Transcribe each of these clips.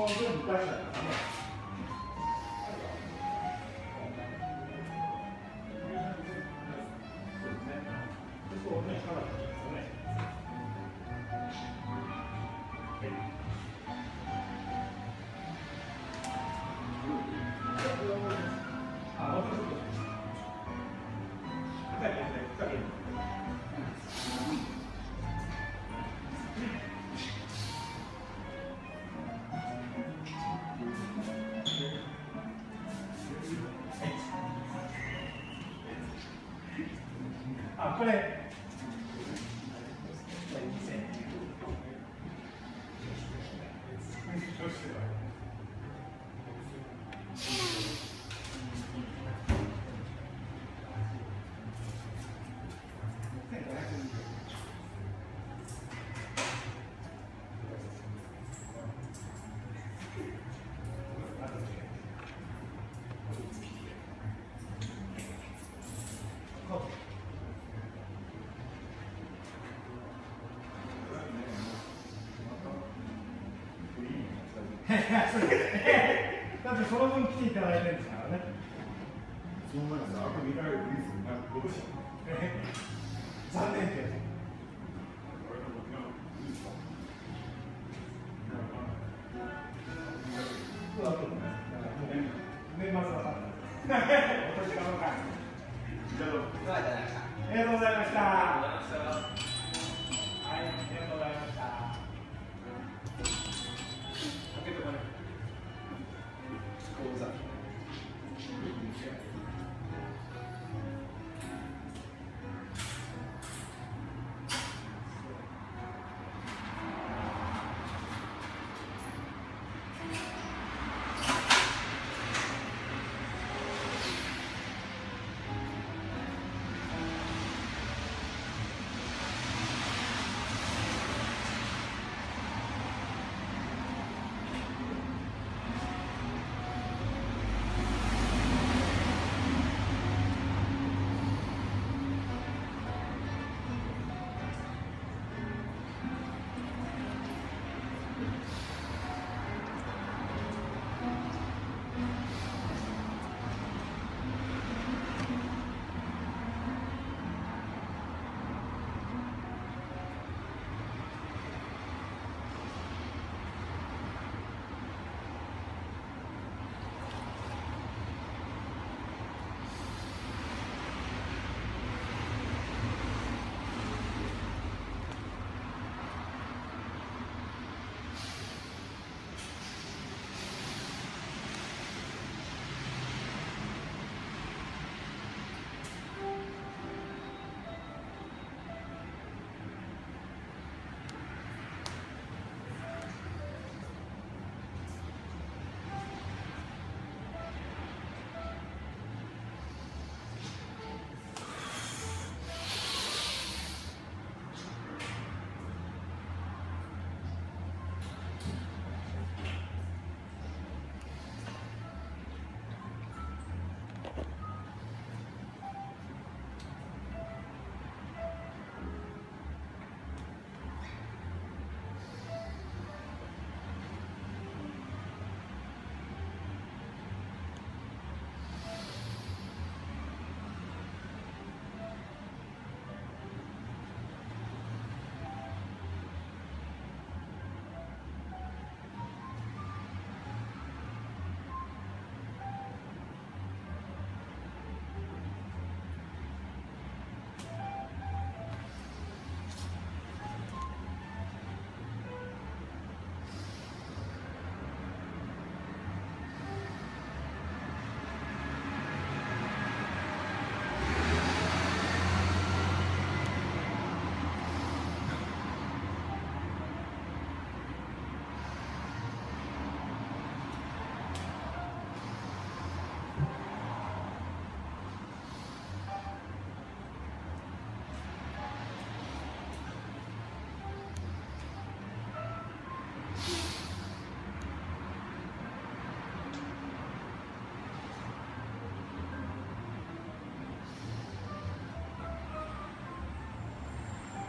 全部出しちゃったからね。そうね、力がですよね。これ。だってその分来ていただいてるんですからね。その中であと見られるリズムがどうしよう。残念です。年末はさ、お年玉の会。ありがとうございました。ありがとうございました。はい、ありがとうございました。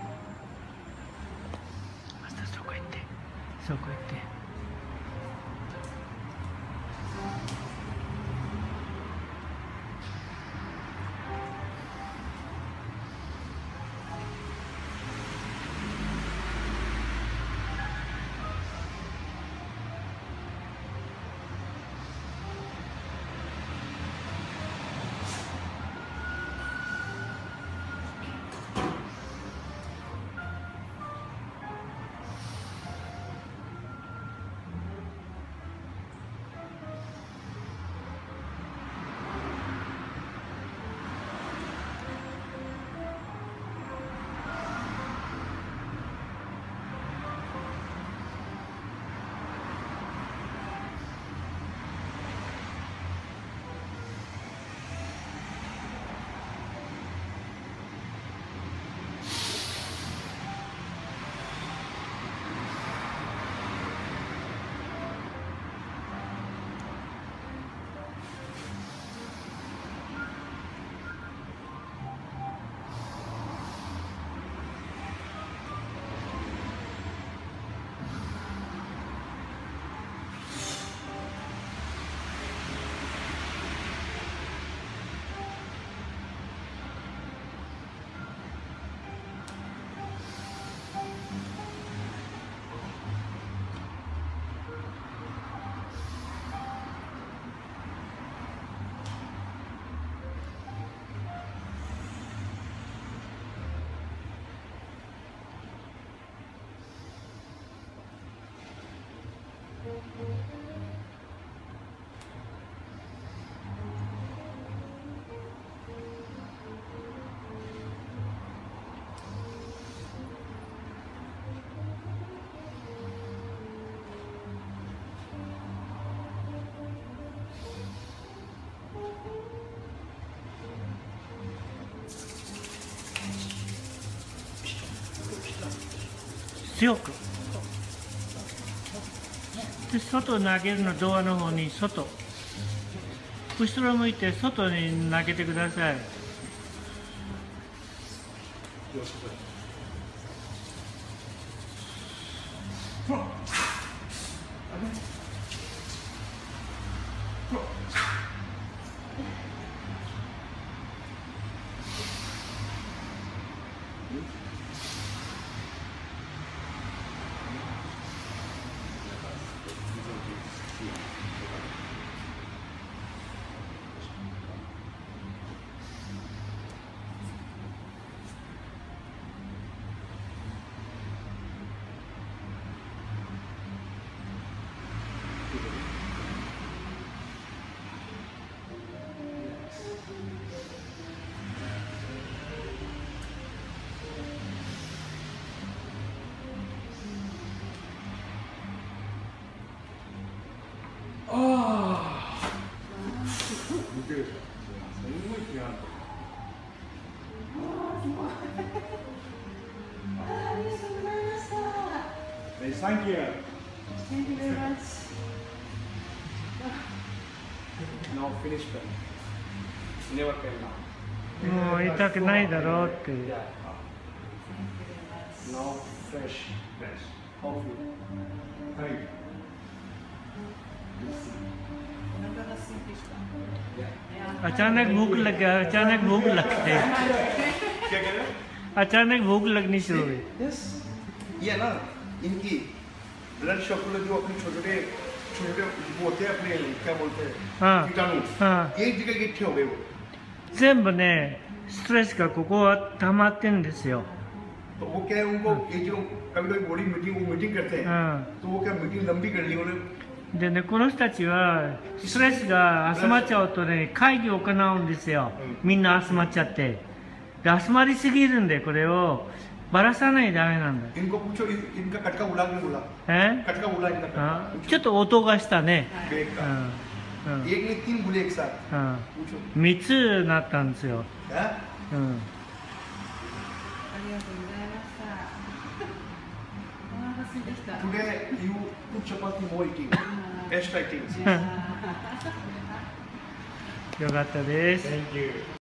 そこ行って。 強く。で、外投げるの、ドアの方に外。後ろ向いて外に投げてください。 Thank you. Thank you very much. Now finish pen. Never pen now. もう痛くないだろうって。 Yeah. Now fresh. How feel? Thank you. お腹が空いてきた。 अचानक भूख लग गया, अचानक भूख लग गई, क्या कह रहे हो? अचानक भूख लगनी शुरू हुई। Yes. ये ना इनकी ब्लड शॉकुलर जो अपने छोटे छोटे वो होते हैं अपने क्या बोलते हैं हाँ। कीटाणु हाँ। एक जगह इकट्ठे हो गए वो 全部ね、ストレスがここは溜まってんですよ。 तो वो क्या है उनको ये जो कभी कभी बॉडी मीटिंग वो मीटिंग करते हैं うん。 तो वो क्या मीटिंग लंबी कर ली उन्होंने でね、この人たちはストレスが集まっちゃうとね、会議を行うんですよ。みんな集まっちゃって。で、集まりすぎるんで、これをばらさないとダメなんだ。 इनको पूछो इनका कटका बुला के बोला え कटका बुला इनका あちょっと音がしたね。 बेग う का ん。うん。 एक ने 3 बुले एक साथ うん。 पूछो 3つなったんですよ。 है うん。 ありがとうございました。お腹空いてきた。 today you put chapati more eating extra eating よかったです。 Thank you.